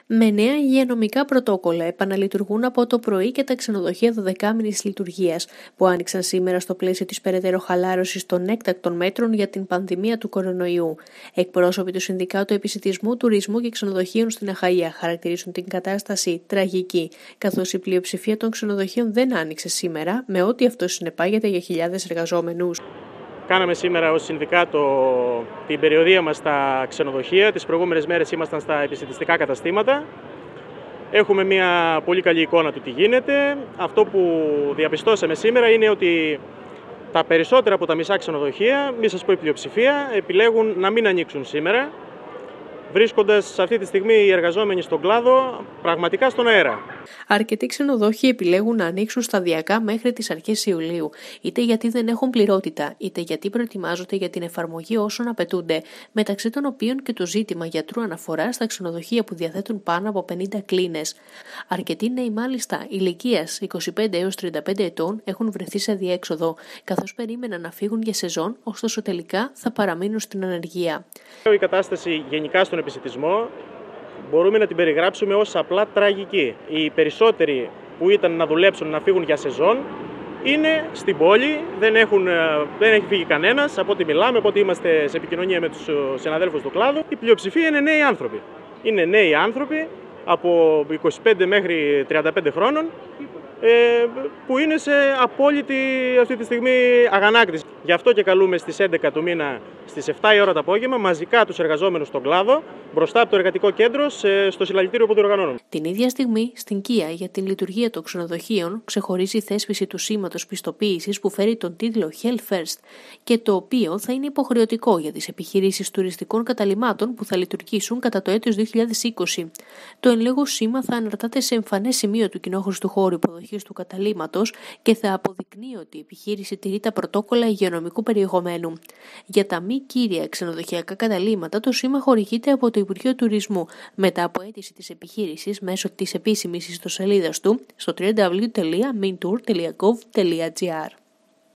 Με νέα υγειονομικά πρωτόκολλα επαναλειτουργούν από το πρωί και τα ξενοδοχεία 12μηνης λειτουργίας που άνοιξαν σήμερα στο πλαίσιο της περαιτέρω χαλάρωσης των έκτακτων μέτρων για την πανδημία του κορονοϊού. Εκπρόσωποι του Συνδικάτου Επισιτισμού, Τουρισμού και Ξενοδοχείων στην Αχαΐα χαρακτηρίζουν την κατάσταση τραγική, καθώς η πλειοψηφία των ξενοδοχείων δεν άνοιξε σήμερα, με ό,τι αυτό συνεπάγεται για χιλιάδες εργαζόμενους. Κάναμε σήμερα ως Συνδικάτο την περιοδεία μας στα ξενοδοχεία. Τις προηγούμενες μέρες ήμασταν στα επισιτιστικά καταστήματα. Έχουμε μια πολύ καλή εικόνα του τι γίνεται. Αυτό που διαπιστώσαμε σήμερα είναι ότι τα περισσότερα από τα μισά ξενοδοχεία, μη σας πω η πλειοψηφία, επιλέγουν να μην ανοίξουν σήμερα, βρίσκοντας αυτή τη στιγμή οι εργαζόμενοι στον κλάδο πραγματικά στον αέρα. Αρκετοί ξενοδόχοι επιλέγουν να ανοίξουν σταδιακά μέχρι τις αρχές Ιουλίου, είτε γιατί δεν έχουν πληρότητα, είτε γιατί προετοιμάζονται για την εφαρμογή όσων απαιτούνται, μεταξύ των οποίων και το ζήτημα γιατρού αναφοράς στα ξενοδοχεία που διαθέτουν πάνω από 50 κλίνες. Αρκετοί νέοι, μάλιστα ηλικίας 25 έως 35 ετών, έχουν βρεθεί σε διέξοδο, καθώς περίμεναν να φύγουν για σεζόν, ωστόσο τελικά θα παραμείνουν στην ανεργία. Η κατάσταση γενικά στον επισιτισμό μπορούμε να την περιγράψουμε ως απλά τραγική. Οι περισσότεροι που ήταν να δουλέψουν, να φύγουν για σεζόν, είναι στην πόλη, δεν έχει φύγει κανένας, από ό,τι μιλάμε, από ό,τι είμαστε σε επικοινωνία με τους συναδέλφους του κλάδου. Η πλειοψηφία είναι νέοι άνθρωποι. Είναι νέοι άνθρωποι από 25 μέχρι 35 χρόνων, που είναι σε απόλυτη αυτή τη στιγμή αγανάκτηση. Γι' αυτό και καλούμε στις 11 του μήνα, στις 7 η ώρα το απόγευμα, μαζικά τους εργαζόμενους στον κλάδο, μπροστά από το εργατικό κέντρο, στο συλλαλητήριο που διοργανώνουν. Την ίδια στιγμή, στην ΚΙΑ για την λειτουργία των ξενοδοχείων ξεχωρίζει η θέσπιση του σήματος πιστοποίησης που φέρει τον τίτλο Health First και το οποίο θα είναι υποχρεωτικό για τις επιχειρήσεις τουριστικών καταλυμάτων που θα λειτουργήσουν κατά το έτος 2020. Το εν λόγω σήμα θα αναρτάται σε εμφανές σημείο του κοινόχρηστου χώρου υποδοχής του καταλύματος και θα αποδεικνύει ότι η επιχείρηση τηρεί τα πρωτόκολλα υγειονομικού περιεχομένου. Για τα μη κύρια ξενοδοχειακά καταλύματα, το σήμα χορηγείται από το Υπουργείο Τουρισμού μετά από αίτηση της επιχείρησης μέσω της επίσημης ιστοσελίδας του στο www.mintour.gov.gr.